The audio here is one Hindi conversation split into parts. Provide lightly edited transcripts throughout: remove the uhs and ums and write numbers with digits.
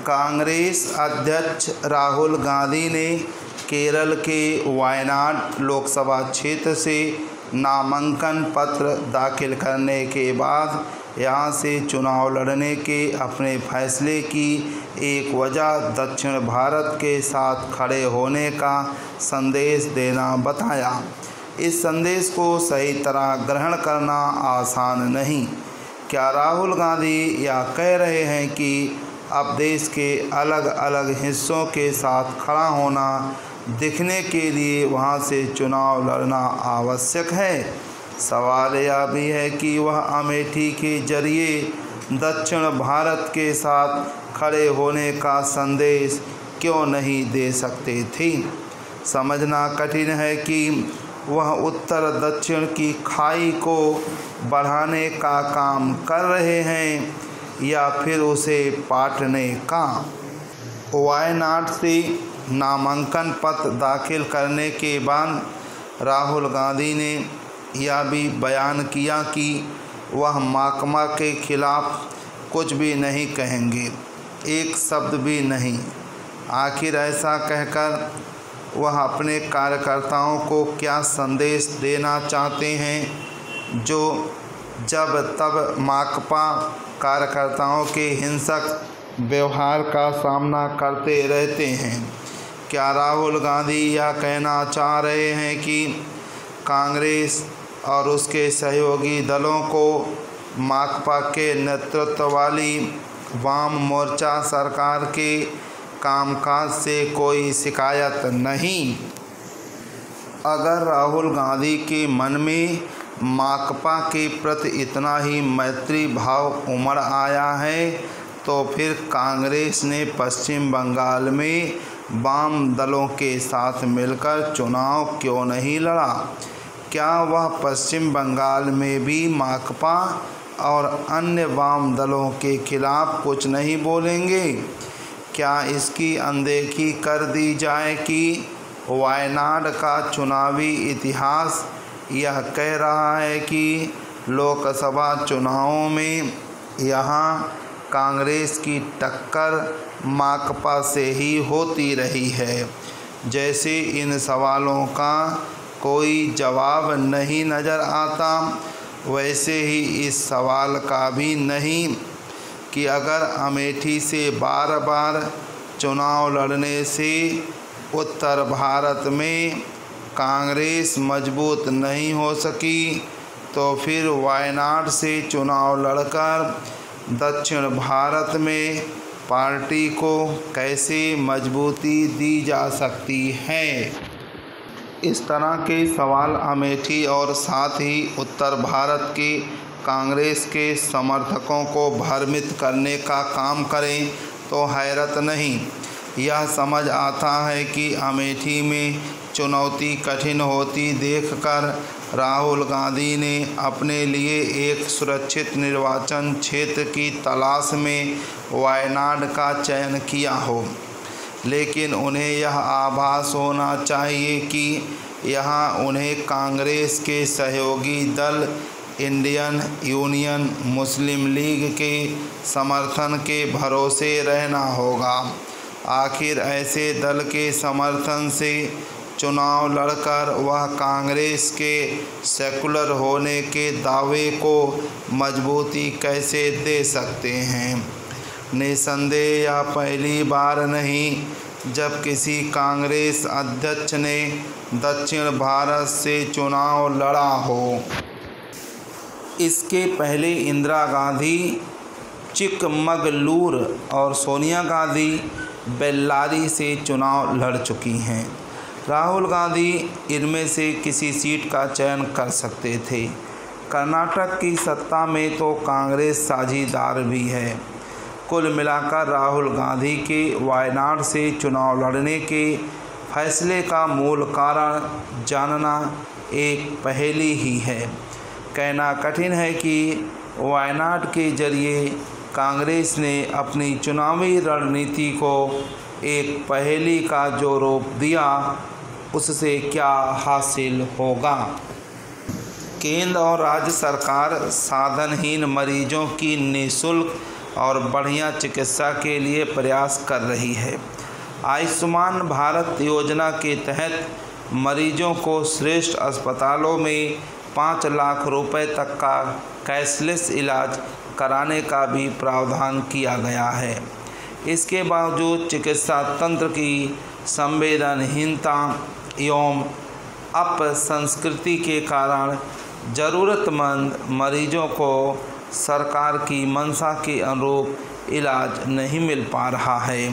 कांग्रेस अध्यक्ष राहुल गांधी ने केरल के वायनाड लोकसभा क्षेत्र से नामांकन पत्र दाखिल करने के बाद यहां से चुनाव लड़ने के अपने फैसले की एक वजह दक्षिण भारत के साथ खड़े होने का संदेश देना बताया। इस संदेश को सही तरह ग्रहण करना आसान नहीं। क्या राहुल गांधी यह कह रहे हैं कि अब देश के अलग अलग हिस्सों के साथ खड़ा होना दिखने के लिए वहां से चुनाव लड़ना आवश्यक है? सवाल यह भी है कि वह अमेठी के जरिए दक्षिण भारत के साथ खड़े होने का संदेश क्यों नहीं दे सकते थे? समझना कठिन है कि वह उत्तर दक्षिण की खाई को बढ़ाने का काम कर रहे हैं या फिर उसे पाटने का। वायनाड से नामांकन पत्र दाखिल करने के बाद राहुल गांधी ने यह भी बयान किया कि वह माकपा के खिलाफ कुछ भी नहीं कहेंगे, एक शब्द भी नहीं। आखिर ऐसा कहकर वह अपने कार्यकर्ताओं को क्या संदेश देना चाहते हैं, जो जब तब माकपा कार्यकर्ताओं के हिंसक व्यवहार का सामना करते रहते हैं? क्या राहुल गांधी यह कहना चाह रहे हैं कि कांग्रेस और उसके सहयोगी दलों को माकपा के नेतृत्व वाली वाम मोर्चा सरकार के कामकाज से कोई शिकायत नहीं? अगर राहुल गांधी के मन में माकपा के प्रति इतना ही मैत्री भाव उमड़ आया है तो फिर कांग्रेस ने पश्चिम बंगाल में वाम दलों के साथ मिलकर चुनाव क्यों नहीं लड़ा? क्या वह पश्चिम बंगाल में भी माकपा और अन्य वाम दलों के खिलाफ कुछ नहीं बोलेंगे? क्या इसकी अनदेखी कर दी जाए कि वायनाड का चुनावी इतिहास यह कह रहा है कि लोकसभा चुनावों में यहाँ कांग्रेस की टक्कर माकपा से ही होती रही है? जैसे इन सवालों का कोई जवाब नहीं नज़र आता, वैसे ही इस सवाल का भी नहीं कि अगर अमेठी से बार बार चुनाव लड़ने से उत्तर भारत में कांग्रेस मजबूत नहीं हो सकी तो फिर वायनाड से चुनाव लड़कर दक्षिण भारत में पार्टी को कैसे मजबूती दी जा सकती है? इस तरह के सवाल अमेठी और साथ ही उत्तर भारत के कांग्रेस के समर्थकों को भ्रमित करने का काम करें तो हैरत नहीं। यह समझ आता है कि अमेठी में चुनौती कठिन होती देखकर राहुल गांधी ने अपने लिए एक सुरक्षित निर्वाचन क्षेत्र की तलाश में वायनाड का चयन किया हो, लेकिन उन्हें यह आभास होना चाहिए कि यहाँ उन्हें कांग्रेस के सहयोगी दल इंडियन यूनियन मुस्लिम लीग के समर्थन के भरोसे रहना होगा। आखिर ऐसे दल के समर्थन से चुनाव लड़कर वह कांग्रेस के सेकुलर होने के दावे को मजबूती कैसे दे सकते हैं? निसंदेह यह पहली बार नहीं जब किसी कांग्रेस अध्यक्ष ने दक्षिण भारत से चुनाव लड़ा हो। इसके पहले इंदिरा गांधी चिकमगलूर और सोनिया गांधी बेल्लारी से चुनाव लड़ चुकी हैं। राहुल गांधी इनमें से किसी सीट का चयन कर सकते थे। कर्नाटक की सत्ता में तो कांग्रेस साझीदार भी है। कुल मिलाकर राहुल गांधी के वायनाड से चुनाव लड़ने के फैसले का मूल कारण जानना एक पहेली ही है। कहना कठिन है कि वायनाड के जरिए कांग्रेस ने अपनी चुनावी रणनीति को एक पहेली का जो रूप दिया, उससे क्या हासिल होगा? केंद्र और राज्य सरकार साधनहीन मरीजों की निःशुल्क और बढ़िया चिकित्सा के लिए प्रयास कर रही है। आयुष्मान भारत योजना के तहत मरीजों को श्रेष्ठ अस्पतालों में 5 लाख रुपए तक का कैशलेस इलाज कराने का भी प्रावधान किया गया है। इसके बावजूद चिकित्सा तंत्र की संवेदनहीनता एवं अपसंस्कृति के कारण ज़रूरतमंद मरीजों को सरकार की मंशा के अनुरूप इलाज नहीं मिल पा रहा है।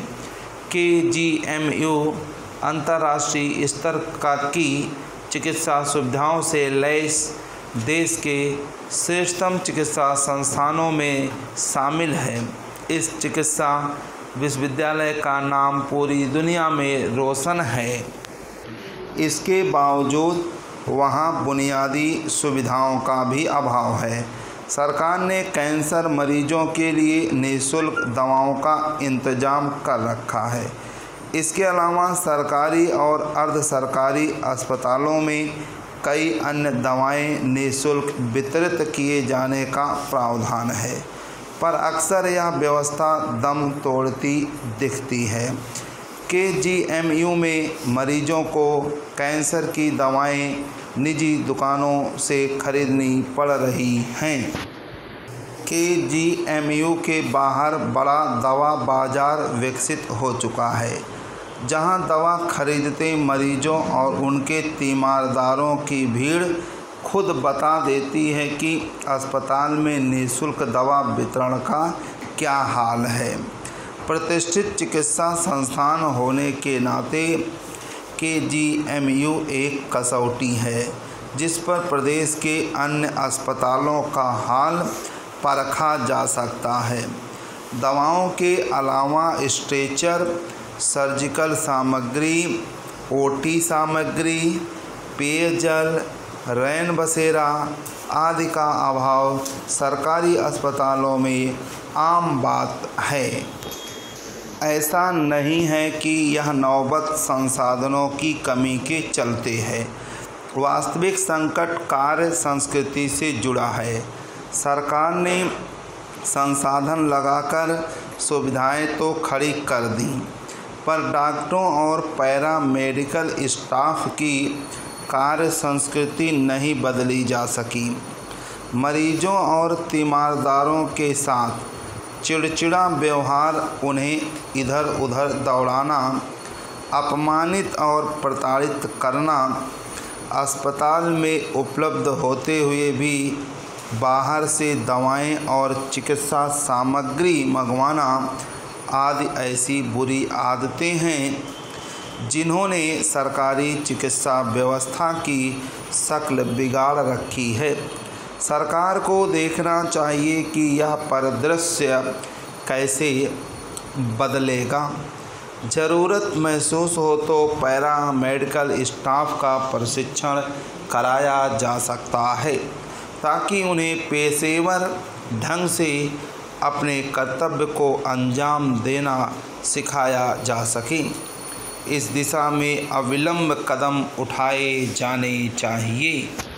KGMU अंतर्राष्ट्रीय स्तर की चिकित्सा सुविधाओं से लैस देश के श्रेष्ठतम चिकित्सा संस्थानों में शामिल है। इस चिकित्सा विश्वविद्यालय का नाम पूरी दुनिया में रोशन है। इसके बावजूद वहाँ बुनियादी सुविधाओं का भी अभाव है। सरकार ने कैंसर मरीजों के लिए निःशुल्क दवाओं का इंतजाम कर रखा है। इसके अलावा सरकारी और अर्ध सरकारी अस्पतालों में कई अन्य दवाएं निःशुल्क वितरित किए जाने का प्रावधान है, पर अक्सर यह व्यवस्था दम तोड़ती दिखती है। KGMU में मरीजों को कैंसर की दवाएं निजी दुकानों से खरीदनी पड़ रही हैं। KGMU के बाहर बड़ा दवा बाजार विकसित हो चुका है, जहां दवा खरीदते मरीजों और उनके तीमारदारों की भीड़ खुद बता देती है कि अस्पताल में निःशुल्क दवा वितरण का क्या हाल है। प्रतिष्ठित चिकित्सा संस्थान होने के नाते KGMU एक कसौटी है जिस पर प्रदेश के अन्य अस्पतालों का हाल परखा जा सकता है। दवाओं के अलावा स्ट्रेचर, सर्जिकल सामग्री, OT सामग्री, पेयजल, रैन बसेरा आदि का अभाव सरकारी अस्पतालों में आम बात है। ऐसा नहीं है कि यह नौबत संसाधनों की कमी के चलते है। वास्तविक संकट कार्य संस्कृति से जुड़ा है। सरकार ने संसाधन लगाकर सुविधाएं तो खड़ी कर दी, पर डॉक्टरों और पैरा मेडिकल स्टाफ की कार्य संस्कृति नहीं बदली जा सकी। मरीजों और तीमारदारों के साथ चिड़चिड़ा व्यवहार, उन्हें इधर उधर दौड़ाना, अपमानित और प्रताड़ित करना, अस्पताल में उपलब्ध होते हुए भी बाहर से दवाएं और चिकित्सा सामग्री मंगवाना आदि ऐसी बुरी आदतें हैं जिन्होंने सरकारी चिकित्सा व्यवस्था की शक्ल बिगाड़ रखी है। सरकार को देखना चाहिए कि यह परिदृश्य कैसे बदलेगा। ज़रूरत महसूस हो तो पैरा मेडिकल स्टाफ का प्रशिक्षण कराया जा सकता है ताकि उन्हें पेशेवर ढंग से अपने कर्तव्य को अंजाम देना सिखाया जा सके। इस दिशा में अविलंब कदम उठाए जाने चाहिए।